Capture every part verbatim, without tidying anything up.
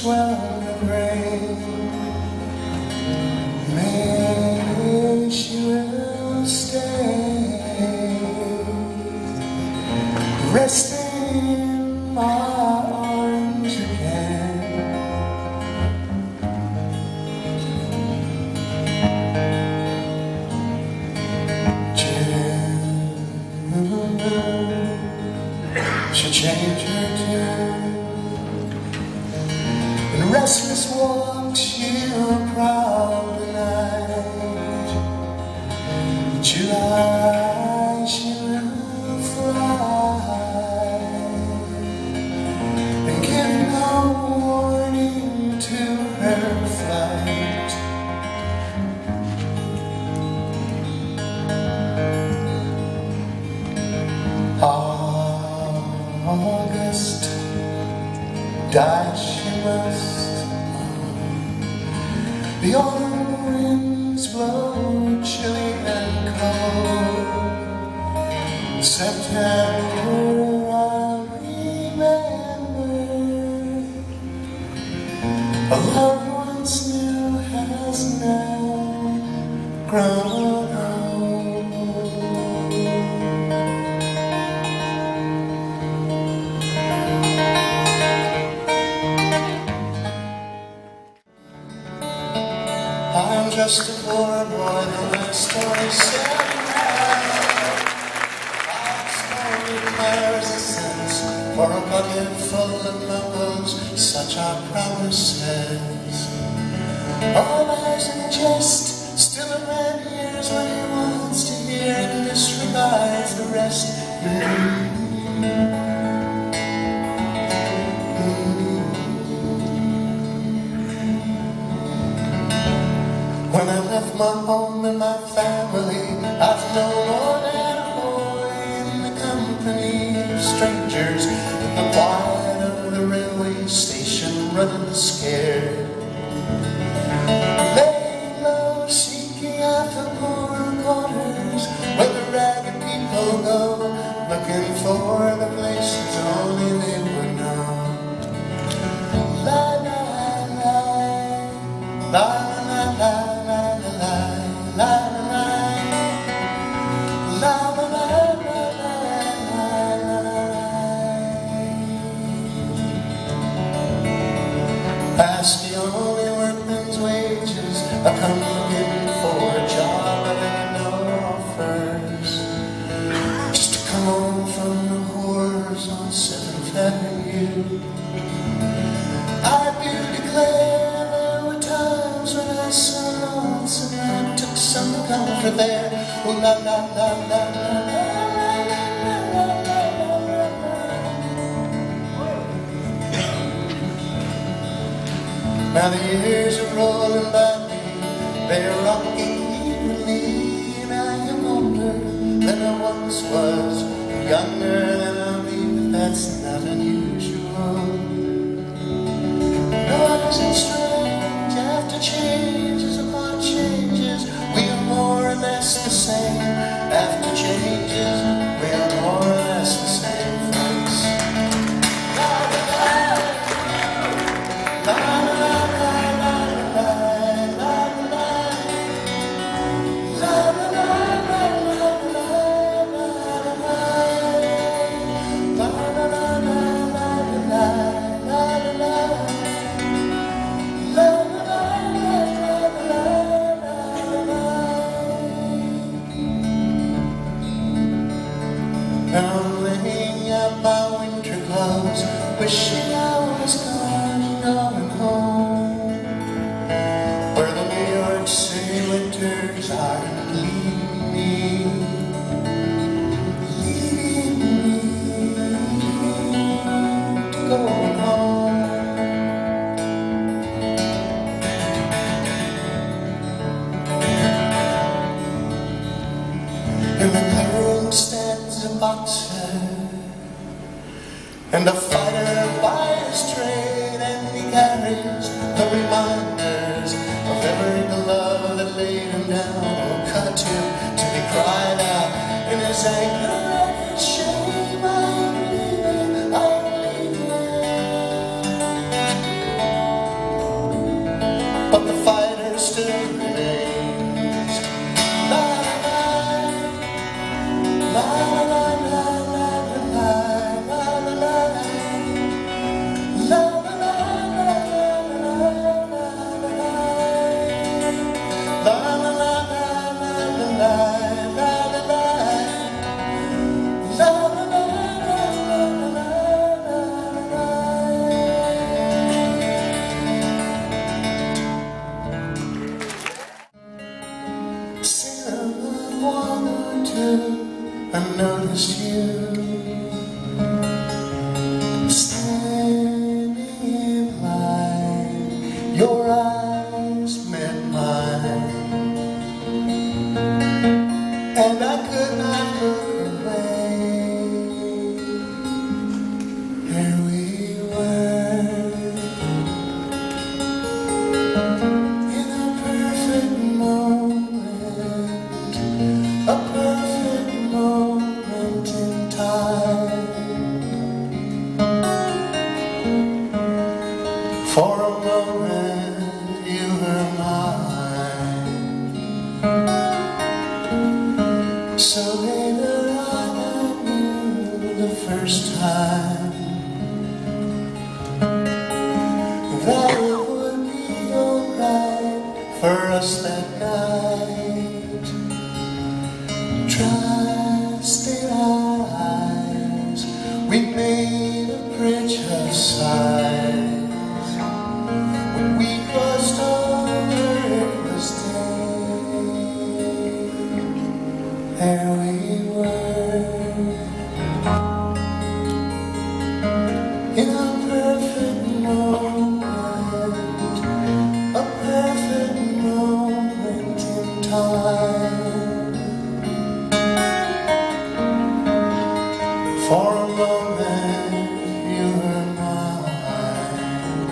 swelling rain. Maybe she will stay, resting in my arms again. She'll change her tune, in restless walks she'll prowl the night. July she will fly, and give no warning to her flight. August, die she must. The autumn winds blow chilly and cold. September I'll remember. A love once new has now grown old. I'm just a poor boy, the my story said. I've stolen my resistance for a bucket full of logos, such are promises. All lies and jest, still a man hears what he wants to hear and disregards the rest. Mm-hmm. When I left my home and my family, I was no more than a boy in the company of strangers, in the quiet of the railway station, running scared. Laying low, seeking out the poorer quarters, where the ragged people go, looking for the places only they would know. La la la, la la la. Past the only workman's wages, I come looking for a job I never know offers. Just to come home from the horrors on seventh Avenue. I do declare there were times when I saw lonesome and I took some comfort there. Oh la la la la la la. Now the years are rolling by me, they're rocking evenly, and I am older than I once was, younger than I'll be, but that's not unusual. No, it isn't strange, after changes upon changes, we are more or less the same. After changes, we are more or less the same, folks. La la la, la la la. Wishing I was gone, going home, where the New York City winters are leaving me, leaving me to go home. In the clearing stands a boxer and a fighter by his trade, and he carries the reminders of every glove that laid him down or cut him till he cried out in his anger and his shame, I'm leaving, I'm leaving. was you, standing in line, your eyes met mine, and I could not look away. Here we were, in a perfect moment, a perfect moment in time. For a moment you were mine. So later on I knew the first time that it would be alright for us that night. Trusted our eyes, we made a bridge of sighs. When we crossed over, it was day. There we were, in a perfect moment, a perfect moment in time. For a moment you were mine.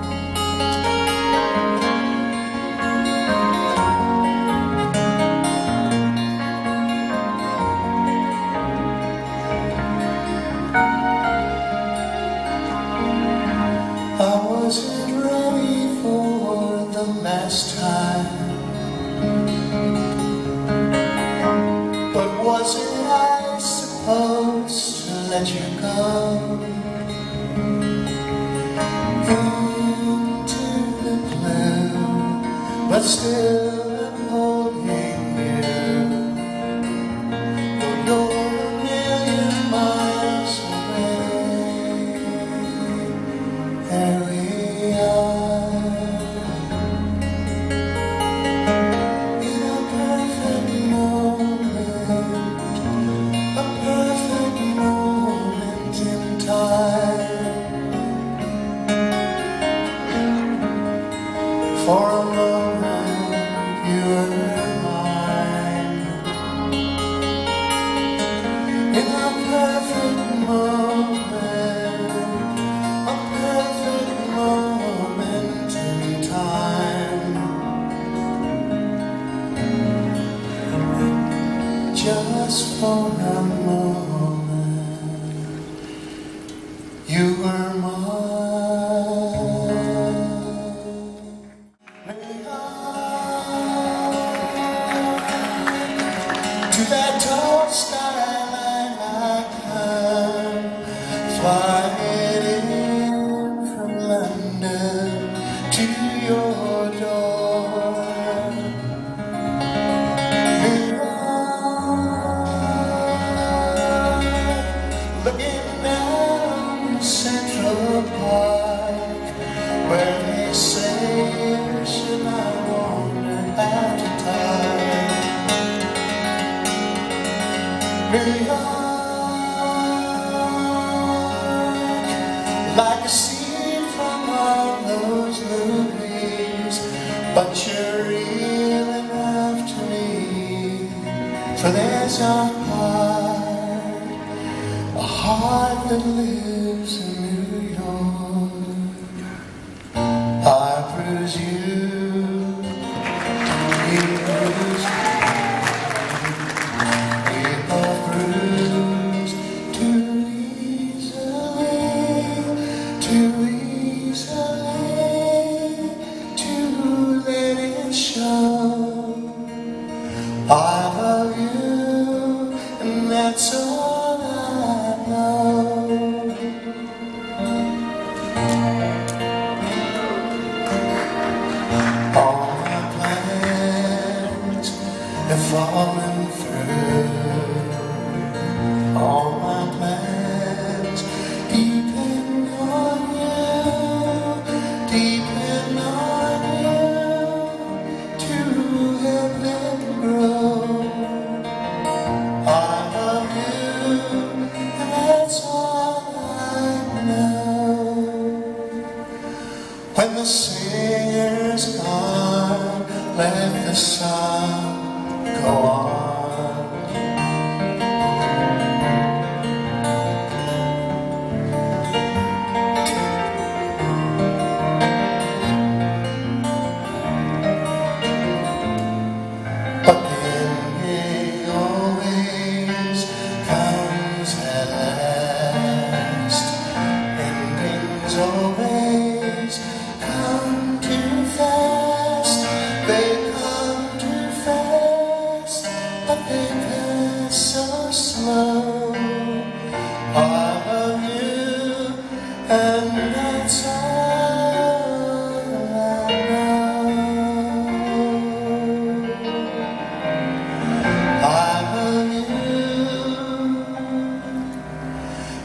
I wasn't ready for the last time, but wasn't I supposed to let you go into the blue? But still I'm holding you, though you're a million miles away. There we are, in a perfect moment, a perfect moment in time. For a moment you were mine, in a perfect moment, a perfect moment in time. Just for a moment, you were mine. To that tall skyline I climb, flying in from London to your door. Here I, looking down Central Park, where they say, should I wander after time? New York, like a scene from all those movies, but you're real enough to me. For there's a heart, a heart that lives in New York. I bruise you, you bruise me. I love you, and that's all I know. All my plans have fallen through. All my plans depend on you, depend on you to help them grow. I love you.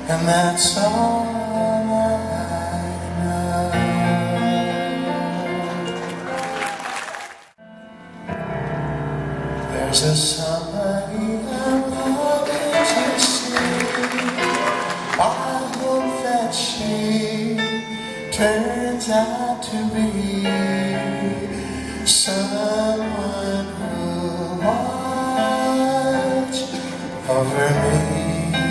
and that's all I know. There's a somebody I'm longing to see. I hope that she turns out to be someone who'll watch over me.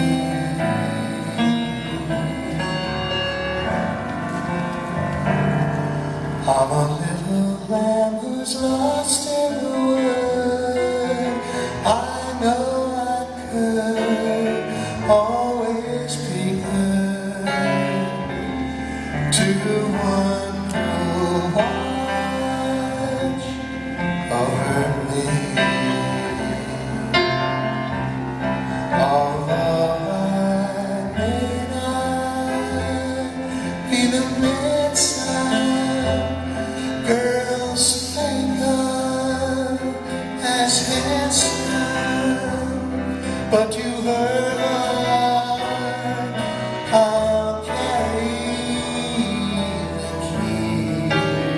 I'm a little lamb who's lost in the wood. I know I could always be good to one who'll watch over me. Although I may not be the midside girls think of as handsome, but you heard I'll carry the key.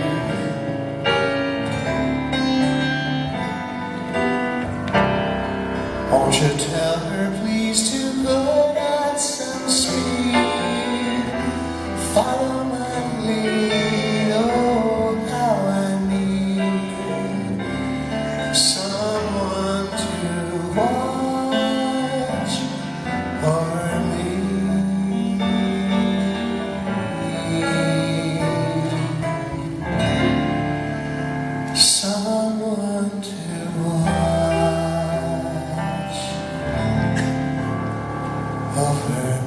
Won't you tell her please to put on some speed, follow my lead, oh how I need someone to watch over me. Someone to watch over me.